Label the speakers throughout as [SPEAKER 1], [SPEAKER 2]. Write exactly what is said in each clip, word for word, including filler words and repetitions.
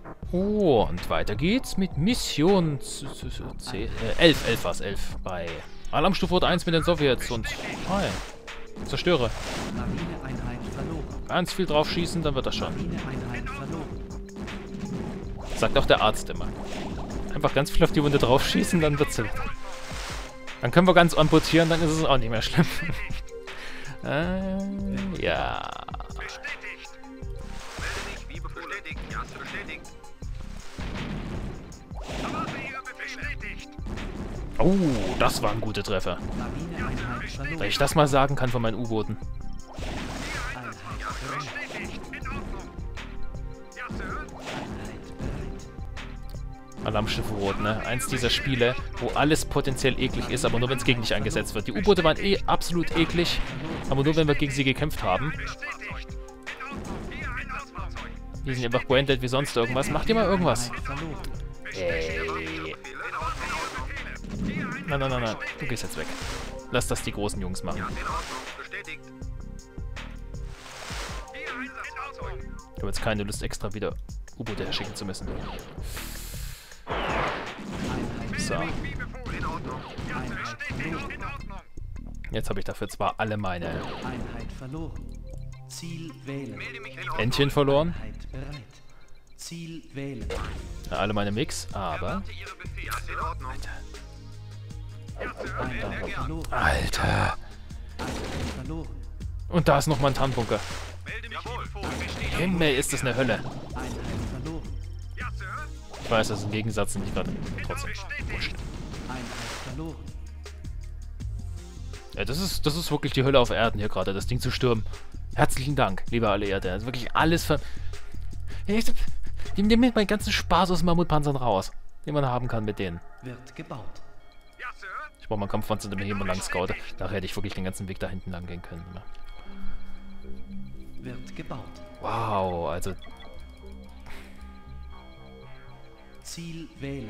[SPEAKER 1] Oh, und weiter geht's mit Mission elf, elf war es, elf bei Alarmstufe eins mit den Sowjets und hi, zerstöre. Ganz viel drauf schießen, dann wird das schon. Sagt auch der Arzt immer. Einfach ganz viel auf die Wunde drauf schießen, dann wird's. Dann können wir ganz amputieren, dann ist es auch nicht mehr schlimm. äh, ja. Oh, das waren gute Treffer. Wenn ich das mal sagen kann von meinen U-Booten. Alarmschiffe rot, ne? Eins dieser Spiele, wo alles potenziell eklig ist, aber nur wenn es gegen dich eingesetzt wird. Die U-Boote waren eh absolut eklig, aber nur wenn wir gegen sie gekämpft haben. Die sind einfach branded wie sonst irgendwas. Macht ihr mal irgendwas. Ey. Nein, nein, nein, nein. Du gehst jetzt weg. Lass das die großen Jungs machen. Ich habe jetzt keine Lust, extra wieder U-Boote herschicken zu müssen. So. Jetzt habe ich dafür zwar alle meine Entchen verloren. Ja, alle meine Mix, aber... Alter. Alter. Und da ist nochmal ein Tarnbunker. Himmel, ist das eine Hölle. Ich weiß, das ist ein Gegensatz und ich gerade trotzdem wurscht. Ja, das ist, das ist wirklich die Hölle auf Erden hier gerade, das Ding zu stürmen. Herzlichen Dank, lieber Alliierte. Das ist wirklich alles ver... Die nehmen meinen ganzen Spaß aus Mammutpanzern raus, den man haben kann mit denen.
[SPEAKER 2] Wird gebaut.
[SPEAKER 1] Ich brauche mal Kampfpanzer, damit ich immer lang scoute. Nachher hätte ich wirklich den ganzen Weg da hinten lang gehen können.
[SPEAKER 2] Wird gebaut.
[SPEAKER 1] Wow, also...
[SPEAKER 2] Ziel wählen.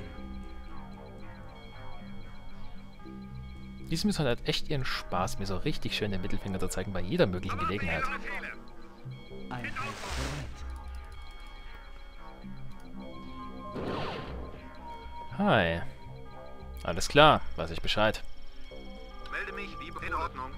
[SPEAKER 1] Diese Mission hat echt ihren Spaß, mir so richtig schön den Mittelfinger zu zeigen bei jeder möglichen Gelegenheit.
[SPEAKER 2] Einheit bereit.
[SPEAKER 1] Hi. Alles klar, weiß ich Bescheid.
[SPEAKER 3] Melde mich, wie in Ordnung.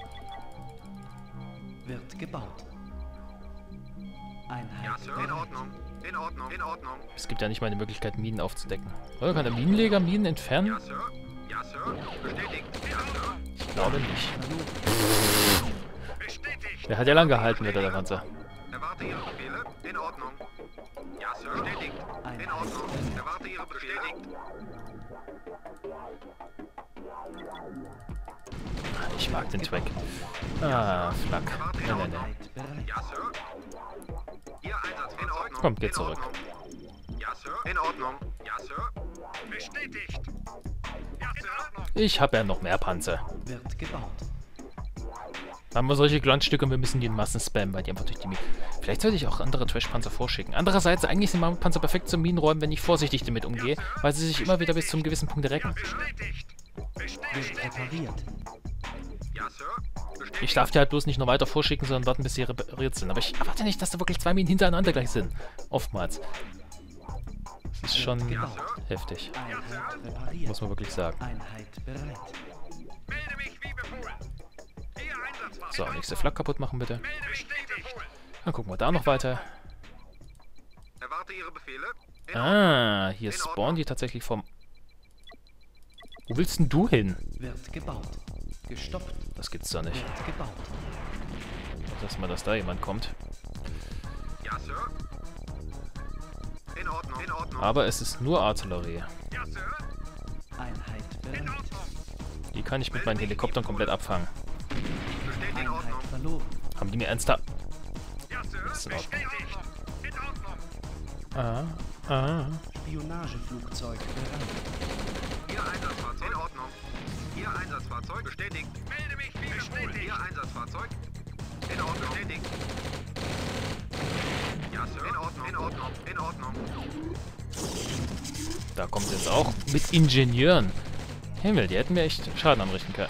[SPEAKER 2] Wird gebaut. Einheit
[SPEAKER 3] Ja, Sir, in Ordnung. In Ordnung, in Ordnung.
[SPEAKER 1] Es gibt ja nicht mal eine Möglichkeit, Minen aufzudecken. Oder kann der Minenleger Minen entfernen?
[SPEAKER 3] Ja, Sir. Ja, Sir. Bestätigt. Ja, Sir.
[SPEAKER 1] Ich glaube nicht.
[SPEAKER 3] Bestätigt.
[SPEAKER 1] Der hat ja lang gehalten, wird der Panzer.
[SPEAKER 3] Erwarte Ihre Befehle. In Ordnung. Ja, Sir. Bestätigt. In Ordnung. Erwarte Ihre Bestätigt.
[SPEAKER 1] Ich mag den Track. Ah, Flak.
[SPEAKER 3] Erwarte
[SPEAKER 1] Nee,
[SPEAKER 3] in
[SPEAKER 1] nee,
[SPEAKER 3] Ordnung.
[SPEAKER 1] nee.
[SPEAKER 3] Ja, Sir. Ihr Einsatz in Ordnung.
[SPEAKER 1] Kommt, geht
[SPEAKER 3] In
[SPEAKER 1] zurück.
[SPEAKER 3] Ordnung. Ja, Sir. In Ordnung. Ja, Sir. Bestätigt. Ja, Sir.
[SPEAKER 1] Ich habe ja noch mehr Panzer.
[SPEAKER 2] wird gebaut.
[SPEAKER 1] Da haben wir solche Glanzstücke und wir müssen die in Massen spammen, weil die einfach durch die Minen... Vielleicht sollte ich auch andere Trash-Panzer vorschicken. Andererseits, eigentlich sind Mammutpanzer perfekt zum Minenräumen, wenn ich vorsichtig damit umgehe, weil sie sich immer wieder bis zum gewissen Punkt recken.
[SPEAKER 3] Bestätigt.
[SPEAKER 2] Wird repariert.
[SPEAKER 3] Ja, Sir. Bestätigt.
[SPEAKER 1] Ich darf die halt bloß nicht noch weiter vorschicken, sondern warten, bis sie repariert sind. Aber ich erwarte nicht, dass da wirklich zwei Minen hintereinander gleich sind. Oftmals. Das ist schon heftig.
[SPEAKER 2] Einheit repariert.
[SPEAKER 1] Muss man wirklich sagen.
[SPEAKER 2] Einheit bereit.
[SPEAKER 3] Melde mich wie befohlen. Ihr Einsatz.
[SPEAKER 1] So, nächste Flak kaputt machen, bitte.
[SPEAKER 3] Bestätigt.
[SPEAKER 1] Dann gucken wir da noch weiter.
[SPEAKER 3] Erwarte Ihre Befehle. In
[SPEAKER 1] Ah, hier spawnen die tatsächlich vom... Wo willst denn du hin?
[SPEAKER 2] Wird gebaut. Gestoppt.
[SPEAKER 1] Das gibt's doch nicht.
[SPEAKER 2] Wird gebaut.
[SPEAKER 1] Dass mal, dass da jemand kommt.
[SPEAKER 3] Ja, Sir. In Ordnung. In Ordnung.
[SPEAKER 1] Aber es ist nur Artillerie.
[SPEAKER 3] Ja, Sir.
[SPEAKER 2] Einheit bereit.
[SPEAKER 1] Die kann ich mit meinen Helikoptern komplett abfangen.
[SPEAKER 3] Bestätigt in Ordnung.
[SPEAKER 2] Einheit verloren.
[SPEAKER 1] Haben die mir ernsthaft...
[SPEAKER 3] Ja, Sir.
[SPEAKER 1] Ist in Ordnung.
[SPEAKER 3] Bestätigt. In Ordnung.
[SPEAKER 1] Ah, ah.
[SPEAKER 2] Spionageflugzeug bereit.
[SPEAKER 3] Ihr Einsatzfahrzeug. In Ordnung. Ihr Einsatzfahrzeug. Bestätigt. Melde mich wie bestätigt. Ihr Einsatzfahrzeug. In Ordnung. Bestätigt. Ja, Sir. In Ordnung. In Ordnung. In Ordnung.
[SPEAKER 1] Da kommt es jetzt auch mit Ingenieuren. Himmel, die hätten mir echt Schaden anrichten können.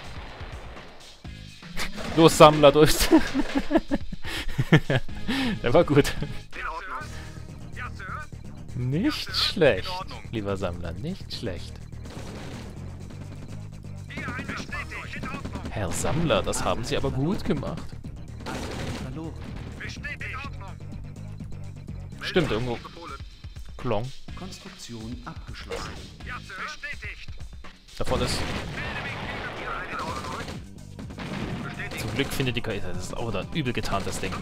[SPEAKER 1] Los, Sammler, durch. Der war gut.
[SPEAKER 3] In Ordnung. Ja, Sir.
[SPEAKER 1] Nicht schlecht, lieber Sammler, nicht schlecht. Herr Sammler, das haben Sie aber gut gemacht.
[SPEAKER 2] Einheit verloren.
[SPEAKER 1] Stimmt, irgendwo. Klong.
[SPEAKER 2] Konstruktion abgeschlossen.
[SPEAKER 1] Davon ist. Zum Glück findet die K I. Das ist auch da übel getan, das Ding.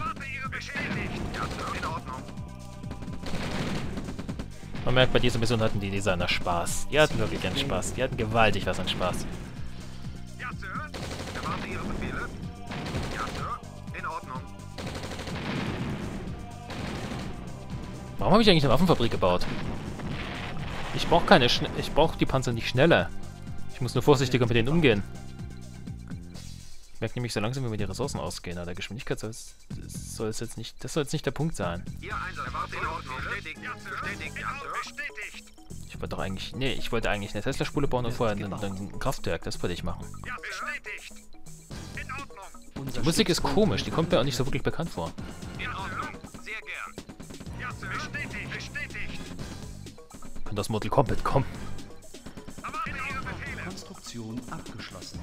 [SPEAKER 1] Man merkt, bei dieser Mission hatten die Designer Spaß. Die hatten wirklich einen Spaß. Die hatten gewaltig was an Spaß.
[SPEAKER 3] Ja, Sir. Erwarte Ihre Befehle. Ja, Sir. In Ordnung.
[SPEAKER 1] Warum habe ich eigentlich eine Waffenfabrik gebaut? Ich brauche keine Schne Ich brauche die Panzer nicht schneller. Ich muss nur vorsichtiger mit denen umgehen. Ich merke nämlich so langsam, wie mir die Ressourcen ausgehen. Aber der Geschwindigkeit soll es, soll es jetzt nicht. Das soll jetzt nicht der Punkt sein.
[SPEAKER 3] Ihr Einsatz. Erwarte in Ordnung. Bestätigt. Ja, Sir. Bestätigt. Ja, Sir. Bestätigt.
[SPEAKER 1] Ich wollte doch eigentlich. Nee, ich wollte eigentlich eine Tesla-Spule bauen und vorher ein, ein Kraftwerk. Das wollte ich machen.
[SPEAKER 3] Ja, bestätigt. In Ordnung.
[SPEAKER 1] Die Musik ist komisch. Die kommt mir auch nicht so wirklich bekannt vor.
[SPEAKER 3] In Ordnung. Sehr gern. Ja, Sir. Bestätigt. Bestätigt.
[SPEAKER 1] Könnte aus Mortal Kombat kommen.
[SPEAKER 3] Erwarte Ihre Befehle.
[SPEAKER 2] Konstruktion abgeschlossen.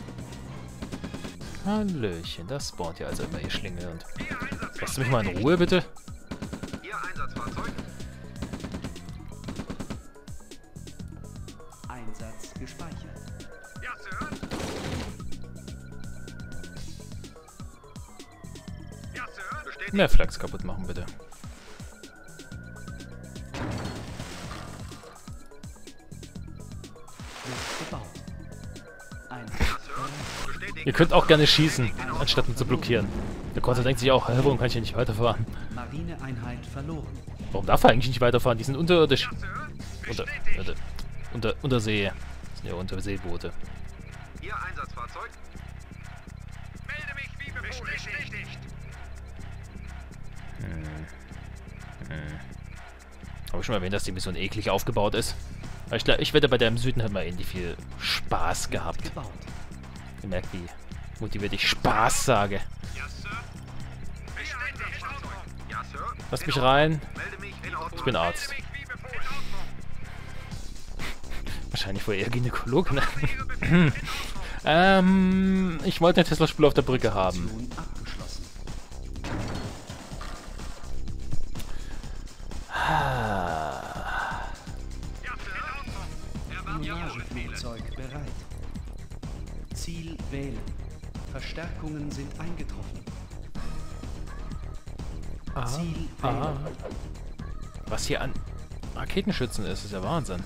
[SPEAKER 1] Hallöchen, das spawnt ja also immer ihr Schlingel und. Lasst mich mal in Ruhe, bitte.
[SPEAKER 3] Ihr Einsatzfahrzeug.
[SPEAKER 2] Einsatz gespeichert.
[SPEAKER 3] Ja, Sir. Ja, Sir. Bestätigt.
[SPEAKER 1] Mehr Flachs kaputt machen, bitte.
[SPEAKER 2] Wird gebaut. Einheit
[SPEAKER 3] Ja, Sir. Bestätigt.
[SPEAKER 1] Ihr könnt auch gerne schießen, anstatt ihn zu blockieren. Der Konter denkt sich auch, hä, warum kann ich hier nicht weiterfahren?
[SPEAKER 2] Marineeinheit verloren.
[SPEAKER 1] Warum darf er eigentlich nicht weiterfahren? Die sind unterirdisch.
[SPEAKER 3] Ja, Sir.
[SPEAKER 1] Unter,
[SPEAKER 3] Bestätigt.
[SPEAKER 1] unter, unter, Untersee. Das sind ja Unterseeboote.
[SPEAKER 3] Ihr Einsatzfahrzeug. Melde mich wie befohlen. Bestätigt.
[SPEAKER 1] Habe ich schon mal erwähnt, dass die Mission eklig aufgebaut ist? Aber ich, glaub, ich wette, bei der im Süden hat man ähnlich viel Spaß gehabt.
[SPEAKER 2] Gebaut.
[SPEAKER 1] Ihr merkt, wie motiviert ich Spaß sage.
[SPEAKER 3] Ja, Sir. Bestätigt. Ja, Sir.
[SPEAKER 1] Lasst mich rein.
[SPEAKER 3] Melde mich in Ordnung.
[SPEAKER 1] Ich bin Arzt.
[SPEAKER 3] Melde mich wie befohlen. In Ordnung.
[SPEAKER 1] Wahrscheinlich wohl eher Gynäkologe, ne?
[SPEAKER 3] Ihre Befehle. In Ordnung.
[SPEAKER 1] ähm, ich wollte eine Tesla-Spule auf der Brücke haben.
[SPEAKER 2] Konstruktion abgeschlossen.
[SPEAKER 1] Ah.
[SPEAKER 3] Ja, Sir. In Ordnung. Erwarte Ihre Befehle.
[SPEAKER 2] Spionageflugzeug bereit. Ziel wählen. Verstärkungen sind eingetroffen.
[SPEAKER 1] Ah,
[SPEAKER 2] Ziel
[SPEAKER 1] ah.
[SPEAKER 2] wählen.
[SPEAKER 1] Was hier an Raketenschützen ist, ist ja Wahnsinn.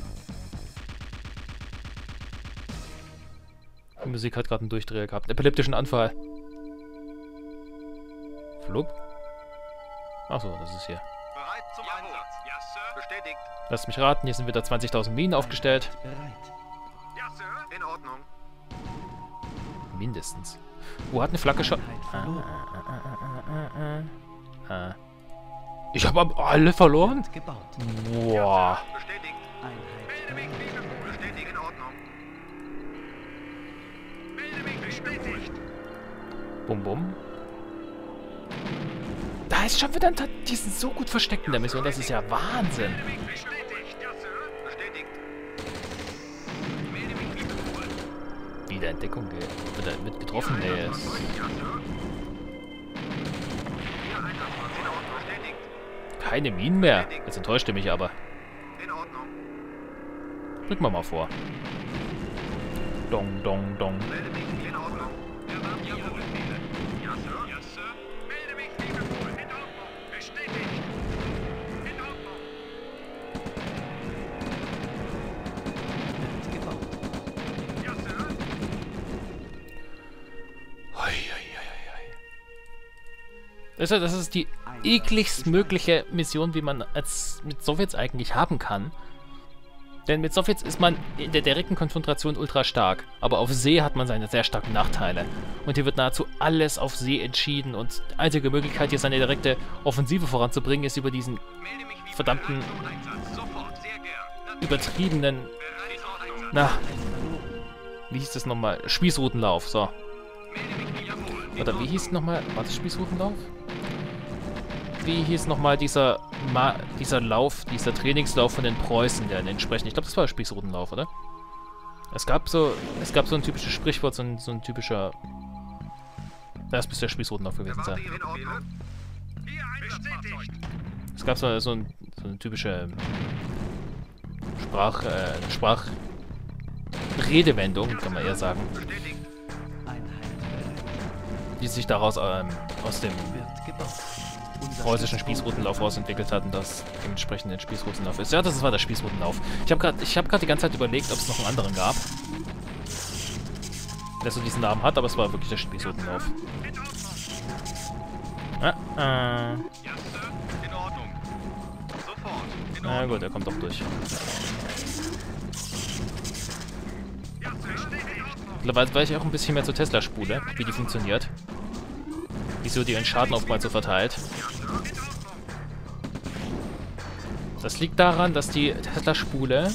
[SPEAKER 1] Die Musik hat gerade einen Durchdreher gehabt. Epileptischen Anfall. Flup. Achso, das ist hier.
[SPEAKER 3] Bereit zum Einsatz. Ja, Sir. Bestätigt.
[SPEAKER 1] Lasst mich raten, hier sind wieder zwanzigtausend Minen aufgestellt.
[SPEAKER 2] Bereit.
[SPEAKER 3] Ja, Sir. In Ordnung.
[SPEAKER 1] Mindestens. Wo hat eine Flagge schon?
[SPEAKER 2] Einheit verloren.
[SPEAKER 1] Ah. Ich habe alle verloren?
[SPEAKER 2] Wird gebaut.
[SPEAKER 1] Boah.
[SPEAKER 3] Bestätigt.
[SPEAKER 2] Einheit
[SPEAKER 3] Melde mich wie befohlen. Bestätigt. In Ordnung. Melde mich bestätigt.
[SPEAKER 1] Bum bum. Da ist schon wieder ein Ta Die sind so gut versteckt in der Mission, das ist ja Wahnsinn.
[SPEAKER 3] Melde mich bestätigt. Ja, Sir. Bestätigt. Melde mich wie befohlen.
[SPEAKER 1] Wieder Entdeckung ge wird, wird getroffen. Nee,
[SPEAKER 3] Ja,
[SPEAKER 1] ist
[SPEAKER 3] Sir. Ihr Einsatzfahrzeug. In Ordnung. Bestätigt.
[SPEAKER 1] keine Minen mehr. Jetzt enttäuscht er mich aber.
[SPEAKER 3] In Ordnung.
[SPEAKER 1] Drück mal mal vor. Dong, dong, dong.
[SPEAKER 3] Melde mich. In Ordnung. Erwarten Ihre Befehle. Ja, Sir. Ja, Sir. Melde mich wie befohlen. In Ordnung. Bestätigt. In Ordnung.
[SPEAKER 2] wird gebaut.
[SPEAKER 3] Ja, Sir.
[SPEAKER 1] Hoi, hoi, hoi, hoi. Das ist, das ist die ekligst mögliche Mission, wie man als mit Sowjets eigentlich haben kann. Denn mit Sowjets ist man in der direkten Konfrontation ultra stark. Aber auf See hat man seine sehr starken Nachteile. Und hier wird nahezu alles auf See entschieden. Und die einzige Möglichkeit, hier seine direkte Offensive voranzubringen, ist über diesen
[SPEAKER 3] Melde mich wie
[SPEAKER 1] verdammten,
[SPEAKER 3] bereit zum Einsatz. Sofort. Sehr gern.
[SPEAKER 1] übertriebenen...
[SPEAKER 3] Bereit zum Einsatz.
[SPEAKER 1] Na, wie hieß das nochmal? Spießrutenlauf, so.
[SPEAKER 3] Melde mich wie jawohl.
[SPEAKER 1] Oder wie hieß es nochmal? War das Spießrutenlauf? wie hieß nochmal dieser, Ma dieser Lauf, dieser Trainingslauf von den Preußen, der entsprechend, ich glaube, das war der Spießrutenlauf, oder? Es gab so, es gab so ein typisches Sprichwort, so ein, so ein typischer, das müsste der Spießrutenlauf gewesen sein.
[SPEAKER 3] In Ordnung. Hier Einsatzfahrzeug.
[SPEAKER 1] Es gab so, so, ein, so eine typische Sprach, äh, Sprach, Redewendung, kann man eher sagen,
[SPEAKER 3] Bestätigt.
[SPEAKER 2] Einheit bereit.
[SPEAKER 1] die sich daraus ähm, aus dem
[SPEAKER 2] Wird gebaut. Unser
[SPEAKER 1] preußischen Spießrutenlauf rausentwickelt hat und das dementsprechend den Spießrutenlauf ist. Ja, das war der Spießrutenlauf. Ich habe gerade ich hab grad die ganze Zeit überlegt, ob es noch einen anderen gab, der so diesen Namen hat, aber es war wirklich der Spießrutenlauf. Ah, ah.
[SPEAKER 3] Ja, Sir. In Ordnung. Sofort. In
[SPEAKER 1] Na
[SPEAKER 3] Ordnung.
[SPEAKER 1] gut, er kommt doch durch.
[SPEAKER 3] Ja, Sir. In Ordnung.
[SPEAKER 1] Mittlerweile weiß ich auch ein bisschen mehr zur Tesla-Spule, wie die funktioniert. Wieso die ihren Schaden oftmals so verteilt. Das liegt daran, dass die Tesla-Spule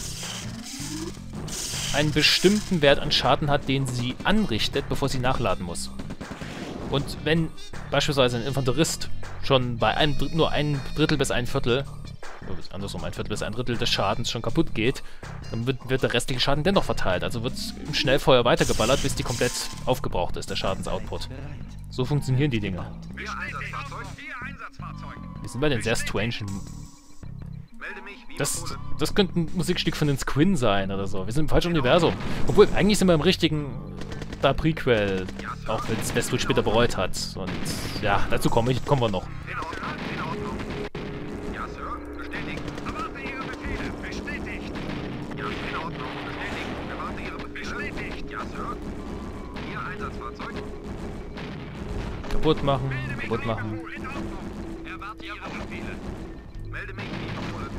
[SPEAKER 1] einen bestimmten Wert an Schaden hat, den sie anrichtet, bevor sie nachladen muss. Und wenn beispielsweise ein Infanterist schon bei einem Dr- nur ein Drittel bis ein Viertel, oder andersrum ein Viertel bis ein Drittel des Schadens schon kaputt geht, dann wird, wird der restliche Schaden dennoch verteilt. Also wird im Schnellfeuer weitergeballert, bis die komplett aufgebraucht ist, der Schadensoutput.
[SPEAKER 2] bereit.
[SPEAKER 1] So funktionieren die Dinge.
[SPEAKER 3] Hier Einsatzfahrzeug. Hier Einsatzfahrzeug.
[SPEAKER 1] Wir sind bei den sehr strange.
[SPEAKER 3] Melde mich, wie
[SPEAKER 1] Das,
[SPEAKER 3] befohlen.
[SPEAKER 1] das könnte ein Musikstück von den Squin sein oder so. Wir sind im falschen Universum. Obwohl, eigentlich sind wir im richtigen da Prequel, auch wenn es Westwood später bereut hat. Und ja, dazu komme ich, kommen wir noch.
[SPEAKER 3] In Ordnung. In Ordnung. Ja, Sir. Bestätigt. Erwarte Ihre Befehle. Bestätigt. Ja, in Ordnung. Bestätigt. Erwarte Ihre Befehle. Bestätigt. Ja, Sir. Hier Einsatzfahrzeug.
[SPEAKER 1] Kaputt machen,
[SPEAKER 3] Melde mich,
[SPEAKER 1] kaputt
[SPEAKER 3] wie
[SPEAKER 1] machen.
[SPEAKER 3] befohlen. In Ordnung. Erwarte Ihre Befehle. Melde mich, wie befohlen.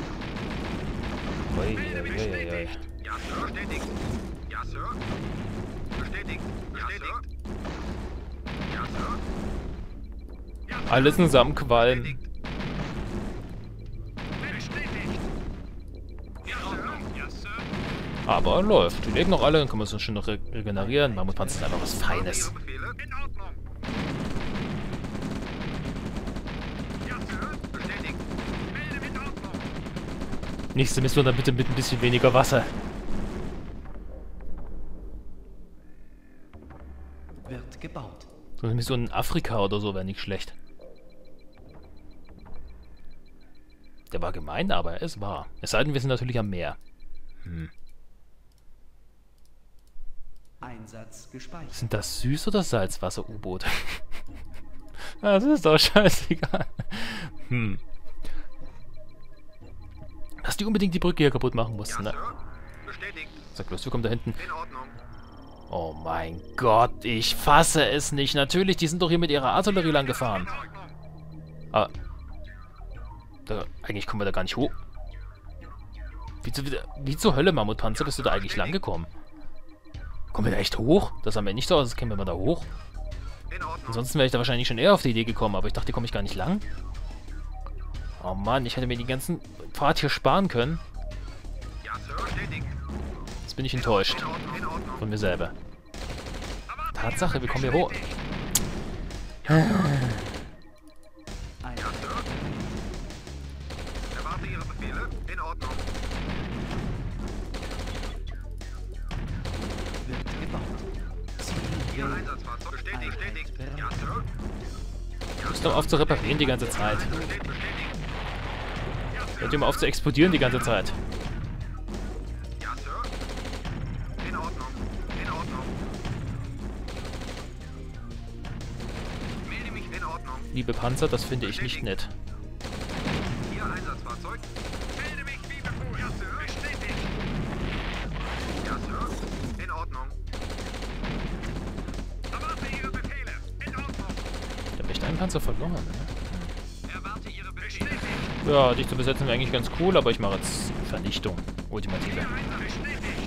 [SPEAKER 1] Ui,
[SPEAKER 3] Melde mich
[SPEAKER 1] ui, ui, ui.
[SPEAKER 3] bestätigt. Ja, Sir. Bestätigt. Ja, Sir. Bestätigt. Bestätigt. Ja, Sir. Ja, Sir.
[SPEAKER 1] Alles zusammen qualmen.
[SPEAKER 3] Bestätigt. Ja, Sir. Ja, Sir.
[SPEAKER 1] Aber läuft. Die leben noch alle, dann können wir uns schön noch re regenerieren. Mammutpanzer ist einfach was Feines.
[SPEAKER 3] Ihre Befehle. In Ordnung. Ja, Sir. Bestätigt. Melde in Ordnung.
[SPEAKER 1] Nächste Mission dann bitte mit ein bisschen weniger Wasser.
[SPEAKER 2] Wird gebaut.
[SPEAKER 1] So eine Mission in Afrika oder so wäre nicht schlecht. Der war gemein, aber er ist wahr. Es sei denn, wir sind natürlich am Meer. Hm.
[SPEAKER 2] Einsatz gespeichert.
[SPEAKER 1] Sind das Süß- oder Salzwasser-U-Boote? Das ist doch scheißegal. Hm. Dass die unbedingt die Brücke hier kaputt machen
[SPEAKER 3] Ja,
[SPEAKER 1] mussten, ne?
[SPEAKER 3] Sir. Bestätigt.
[SPEAKER 1] Sag bloß, wir kommen da hinten.
[SPEAKER 3] In Ordnung.
[SPEAKER 1] Oh mein Gott, ich fasse es nicht. Natürlich, die sind doch hier mit ihrer Artillerie lang gefahren.
[SPEAKER 3] In Ordnung.
[SPEAKER 1] Ah. Da, eigentlich kommen wir da gar nicht hoch. Wie, zu, wie zur Hölle, Mammutpanzer, bist du da eigentlich lang gekommen? Kommen wir da echt hoch? Das sah mir nicht so aus, als kämen wir mal da hoch.
[SPEAKER 3] In Ordnung.
[SPEAKER 1] Ansonsten wäre ich da wahrscheinlich schon eher auf die Idee gekommen, aber ich dachte, komme ich gar nicht lang. Oh Mann, ich hätte mir die ganzen Fahrt hier sparen können.
[SPEAKER 3] Ja, Sir. Bestätigt.
[SPEAKER 1] Jetzt bin ich enttäuscht
[SPEAKER 3] In Ordnung. In Ordnung.
[SPEAKER 1] von mir selber.
[SPEAKER 3] Erwarte
[SPEAKER 1] Tatsache,
[SPEAKER 3] Ihre
[SPEAKER 1] wir kommen hier hoch.
[SPEAKER 3] Bestätigt.
[SPEAKER 2] Einheit
[SPEAKER 3] Ja, Sir. Erwarte Ihre Befehle. In Ordnung.
[SPEAKER 2] wird gebaut. Ziel
[SPEAKER 3] Hier
[SPEAKER 2] wählen.
[SPEAKER 3] Einsatzfahrzeug. Bestätigt. Bestätigt.
[SPEAKER 2] Einheit
[SPEAKER 3] Ja,
[SPEAKER 2] bereit.
[SPEAKER 3] Sir.
[SPEAKER 1] Hörst du mal auf zu reparieren die ganze Zeit.
[SPEAKER 3] Bestätigt. Bestätigt. Ja, Sir.
[SPEAKER 1] Hört ihr mal auf zu explodieren die ganze Zeit.
[SPEAKER 3] Ja, Sir. In Ordnung. In Ordnung. Melde mich in Ordnung.
[SPEAKER 1] Liebe Panzer, das finde ich nicht nett.
[SPEAKER 3] Hier Einsatzfahrzeug. Melde mich wie befohlen. Ja, Sir. Bestätigt. Ja, Sir. In Ordnung. Erwarte Ihre Befehle. In Ordnung.
[SPEAKER 1] Ich habe echt einen Panzer verloren. Ne?
[SPEAKER 3] Erwarte Ihre Befehle. Bestätigt.
[SPEAKER 1] Ja, dich zu besetzen wäre eigentlich ganz cool, aber ich mache jetzt Vernichtung. Ultimative.
[SPEAKER 3] Hier Einsatz. Bestätigt.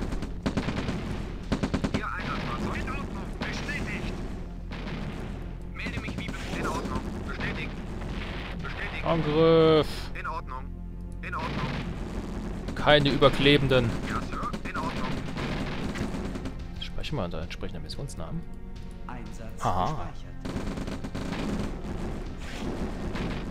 [SPEAKER 3] Hier Einsatzfahrzeug. In Ordnung. Bestätigt. Melde mich wie befohlen. In Ordnung. Bestätigt. Bestätigt.
[SPEAKER 1] Angriff!
[SPEAKER 3] In Ordnung. In Ordnung.
[SPEAKER 1] Keine Überklebenden.
[SPEAKER 3] Ja, Sir. In Ordnung.
[SPEAKER 1] Speichern wir unter entsprechender Missionsnamen.
[SPEAKER 2] Einsatz
[SPEAKER 1] Aha.
[SPEAKER 2] gespeichert.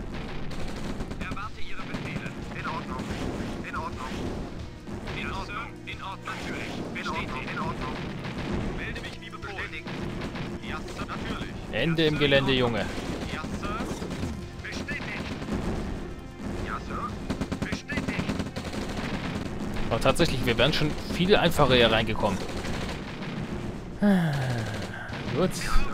[SPEAKER 3] Ordnung, natürlich. In Ordnung, in Ordnung. Melde mich wie befohlen. Bestätigt. Ja, Sir, natürlich.
[SPEAKER 1] Ende im Gelände, Junge.
[SPEAKER 3] Ja, Sir. Bestätigt. Ja, Sir. Bestätigt.
[SPEAKER 1] Aber tatsächlich, wir wären schon viel einfacher hier reingekommen. Gut.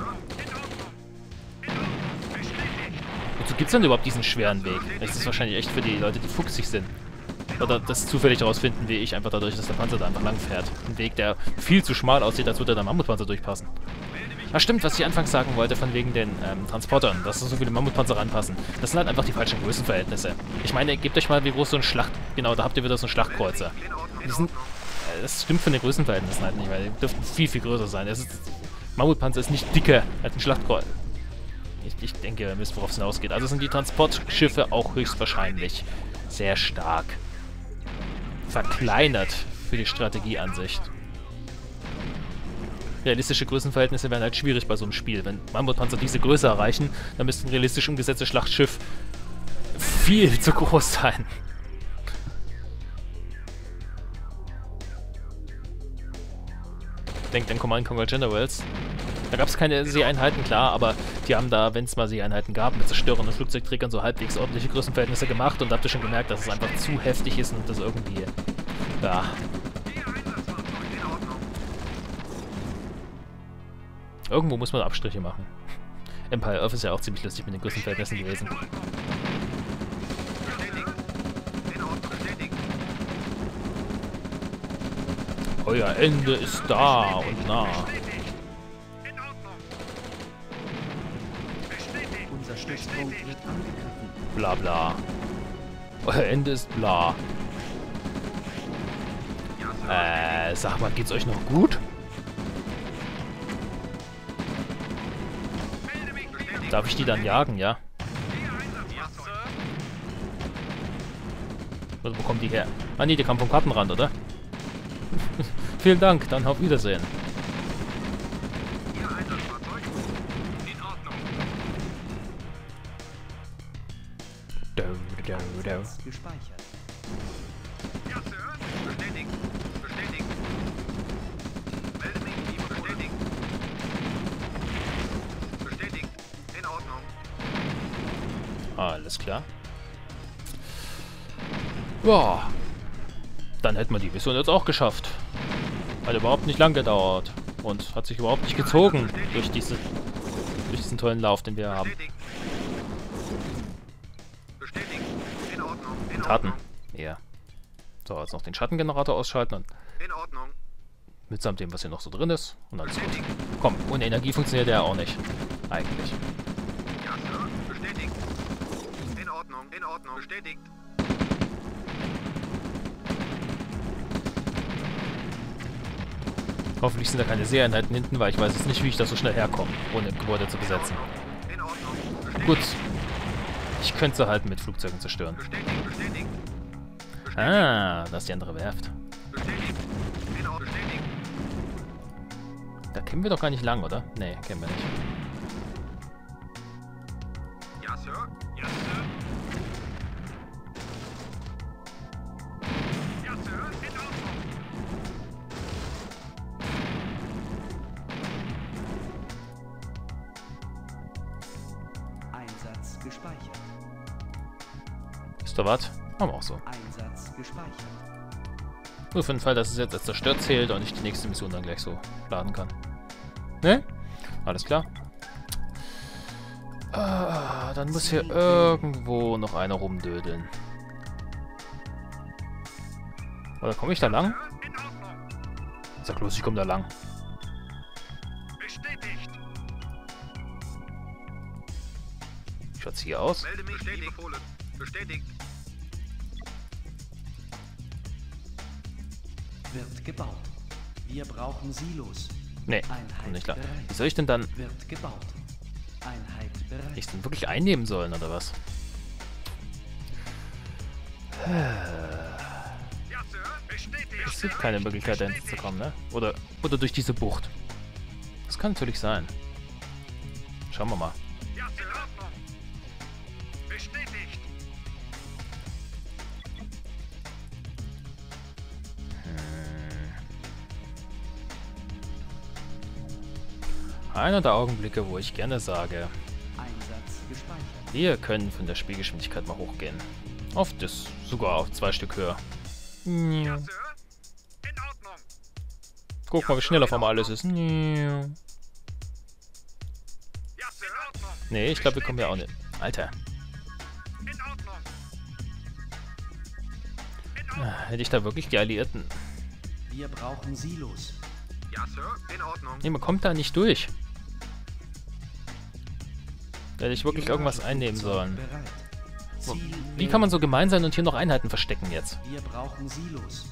[SPEAKER 1] Wozu gibt es denn überhaupt diesen schweren Weg? Das ist wahrscheinlich echt für die Leute, die fuchsig sind. Oder das zufällig rausfinden, wie ich, einfach dadurch, dass der Panzer da einfach lang fährt. Ein Weg, der viel zu schmal aussieht, als würde der Mammutpanzer durchpassen. Ah, stimmt, was ich anfangs sagen wollte, von wegen den ähm, Transportern, dass so viele Mammutpanzer ranpassen. Das sind halt einfach die falschen Größenverhältnisse. Ich meine, gebt euch mal, wie groß so ein Schlacht... Genau, da habt ihr wieder so einen Schlachtkreuzer. Die sind... Äh, das stimmt von den Größenverhältnissen halt nicht, weil die dürften viel, viel größer sein. Das ist, Mammutpanzer ist nicht dicker als ein Schlachtkreuzer. Ich, ich denke, ihr wisst, worauf es hinausgeht. Also sind die Transportschiffe auch höchstwahrscheinlich sehr stark verkleinert für die Strategieansicht. Realistische Größenverhältnisse wären halt schwierig bei so einem Spiel. Wenn Mammutpanzer diese Größe erreichen, dann müsste ein realistisch umgesetztes Schlachtschiff viel zu groß sein. Denkt an Command and Conquer Generals. Da gab es keine Seeeinheiten, klar, aber die haben da, wenn es mal Seeeinheiten gab, mit Zerstörern und Flugzeugträgern so halbwegs ordentliche Größenverhältnisse gemacht und da habt ihr schon gemerkt, dass es einfach zu heftig ist und das irgendwie... Ja. Irgendwo muss man Abstriche machen. Empire Earth ist ja auch ziemlich lustig mit den Größenverhältnissen gewesen. Euer Ende ist da und nah.
[SPEAKER 2] Unser Stützpunkt wird angegriffen.
[SPEAKER 1] Bla bla. Euer Ende ist bla. Äh, sag mal, geht's euch noch gut? Darf ich die dann jagen, ja? Also, wo kommen die her? Ah nee, die kam vom Kartenrand, oder? Vielen Dank, dann auf Wiedersehen. Do, do, do.
[SPEAKER 2] Gespeichert.
[SPEAKER 3] Ja, Sir. Bestätigt. Bestätigt. Melde mich, Team. Bestätigt. Bestätigt. In Ordnung.
[SPEAKER 1] Alles klar. Ja. Dann hätten wir die Mission jetzt auch geschafft. Hat überhaupt nicht lang gedauert. Und hat sich überhaupt nicht gezogen durch, diese, durch diesen tollen Lauf, den wir haben.
[SPEAKER 3] Bestätigt. Bestätigt. In Ordnung. In
[SPEAKER 1] Taten.
[SPEAKER 3] Ordnung.
[SPEAKER 1] Ja. So, jetzt noch den Schattengenerator ausschalten und
[SPEAKER 3] In Ordnung.
[SPEAKER 1] mitsamt dem, was hier noch so drin ist. Und dann ist gut. Komm, ohne Energie funktioniert der auch nicht. Eigentlich.
[SPEAKER 3] Ja, Sir. Bestätigt. In Ordnung. In Ordnung. Bestätigt.
[SPEAKER 1] Hoffentlich sind da keine Seeeinheiten hinten, weil ich weiß jetzt nicht, wie ich da so schnell herkomme, ohne Gebäude zu besetzen.
[SPEAKER 3] In Ordnung. Bestätigt.
[SPEAKER 1] Gut. Ich könnte sie halt mit Flugzeugen zerstören.
[SPEAKER 3] Bestätigt. Bestätigt.
[SPEAKER 1] Ah, das ist die andere Werft.
[SPEAKER 3] Bestätigt. In Ordnung. Bestätigt.
[SPEAKER 1] Da kennen wir doch gar nicht lang, oder? Nee, kennen wir nicht.
[SPEAKER 3] Ja, Sir. Ja, Sir. Ja, Sir. In Ordnung.
[SPEAKER 2] Einsatz gespeichert.
[SPEAKER 1] Ist da was? Haben wir auch so.
[SPEAKER 2] Einsatz gespeichert.
[SPEAKER 1] Nur für den Fall, dass es jetzt als zerstört zählt und ich die nächste Mission dann gleich so laden kann. Ne? Alles klar. Ah, dann muss hier irgendwo noch einer rumdödeln. Oder komme ich da lang?
[SPEAKER 3] In Ordnung.
[SPEAKER 1] Sag los, ich komme da lang.
[SPEAKER 3] Bestätigt.
[SPEAKER 1] Schaut's hier aus?
[SPEAKER 3] Melde mich. Bestätigt. Befohlen. Bestätigt.
[SPEAKER 2] Wird gebaut. Wir brauchen Silos.
[SPEAKER 1] Nee,
[SPEAKER 2] Einheit
[SPEAKER 1] nicht klar.
[SPEAKER 2] bereit.
[SPEAKER 1] Wie soll ich denn dann...
[SPEAKER 2] Wird gebaut. Einheit bereit.
[SPEAKER 1] Ich denn wirklich einnehmen sollen, oder was?
[SPEAKER 3] Ja, Sir. Bestätigt.
[SPEAKER 1] Es gibt keine Möglichkeit, da hinzukommen, ne? Oder, oder durch diese Bucht. Das kann natürlich sein. Schauen wir mal.
[SPEAKER 3] Ja, Sir. In Ordnung. Bestätigt.
[SPEAKER 1] Hm. Einer der Augenblicke, wo ich gerne sage,
[SPEAKER 2] Einsatz gespeichert.
[SPEAKER 1] wir können von der Spielgeschwindigkeit mal hochgehen. Auf das, sogar auf zwei Stück höher. Hm.
[SPEAKER 3] Ja, Sir. In Ordnung.
[SPEAKER 1] Guck mal, wie schnell auf einmal alles ist.
[SPEAKER 3] Ja, Sir. In Ordnung.
[SPEAKER 1] Nee, ich glaube, wir kommen ja auch nicht. Alter,
[SPEAKER 3] In Ordnung.
[SPEAKER 1] ah, hätte ich da wirklich die Alliierten...
[SPEAKER 2] Wir brauchen Silos.
[SPEAKER 3] Ja, Sir. In Ordnung.
[SPEAKER 1] Nee, man kommt da nicht durch. Da hätte ich wirklich irgendwas einnehmen sollen.
[SPEAKER 2] Bereit. Ziel
[SPEAKER 1] Wie kann man so gemein sein und hier noch Einheiten verstecken jetzt?
[SPEAKER 2] Wir brauchen Silos.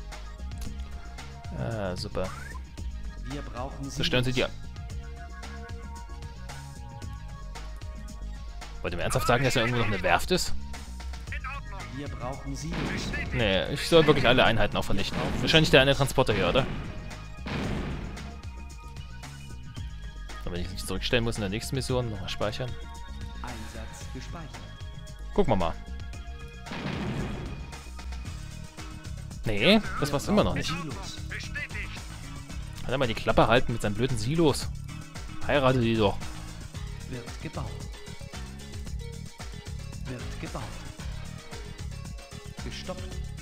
[SPEAKER 1] Ah, super.
[SPEAKER 2] Wir brauchen Silos.
[SPEAKER 1] Zerstören Sie die... Wollt ihr mir ernsthaft sagen, dass da irgendwo noch eine Werft ist?
[SPEAKER 3] In Ordnung.
[SPEAKER 2] Wir brauchen Silos.
[SPEAKER 1] Nee, ich soll wirklich alle Einheiten auch vernichten. Wahrscheinlich der eine Transporter hier, oder? Und wenn ich nicht zurückstellen muss in der nächsten Mission, nochmal speichern.
[SPEAKER 2] Einsatz gespeichert.
[SPEAKER 1] Gucken wir mal. Nee, das war's immer noch nicht.
[SPEAKER 2] Silos.
[SPEAKER 3] Bestätigt.
[SPEAKER 1] Kann er mal die Klappe halten mit seinen blöden Silos? Heirate die doch.
[SPEAKER 2] Wird gebaut. Wird gebaut. Gestoppt.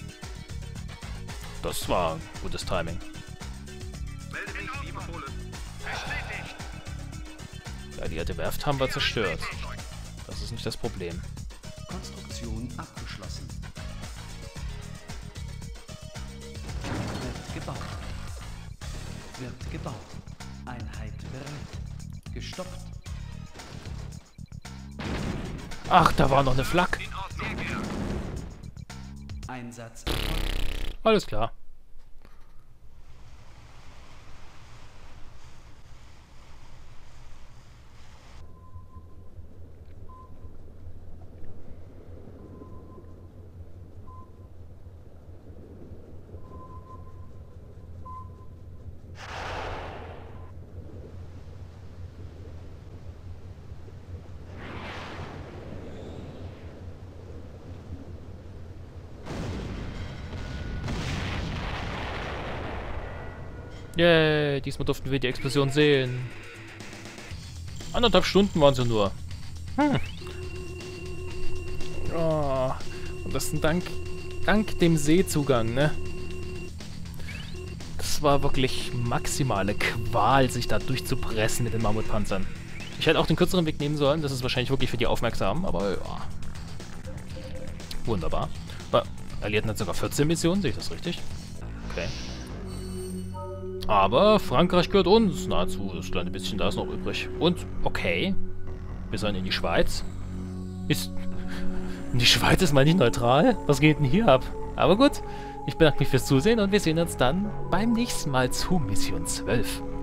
[SPEAKER 1] Das war gutes Timing.
[SPEAKER 3] Melde mich, wie befohlen. Bestätigt.
[SPEAKER 1] Die alliierte Werft haben wir zerstört. Das ist nicht das Problem.
[SPEAKER 2] Konstruktion abgeschlossen. Wird gebaut. Wird gebaut. Einheit bereit. Gestoppt.
[SPEAKER 1] Ach, da war noch eine Flak.
[SPEAKER 3] In Ordnung.
[SPEAKER 2] Einsatz erfolgt.
[SPEAKER 1] Alles klar. Yay, diesmal durften wir die Explosion sehen. Anderthalb Stunden waren sie nur. Hm. Oh, und das ist dank, dank dem Seezugang, ne? Das war wirklich maximale Qual, sich da durchzupressen mit den Mammutpanzern. Ich hätte auch den kürzeren Weg nehmen sollen, das ist wahrscheinlich wirklich für die Aufmerksamen, aber ja. Wunderbar. Aber Alliierten hat sogar vierzehn Missionen, sehe ich das richtig? Okay. Aber Frankreich gehört uns nahezu. Das kleine bisschen da ist noch übrig. Und, okay. Wir sollen in die Schweiz. Ist... Die Schweiz ist mal nicht neutral? Was geht denn hier ab? Aber gut. Ich bedanke mich fürs Zusehen und wir sehen uns dann beim nächsten Mal zu Mission zwölf.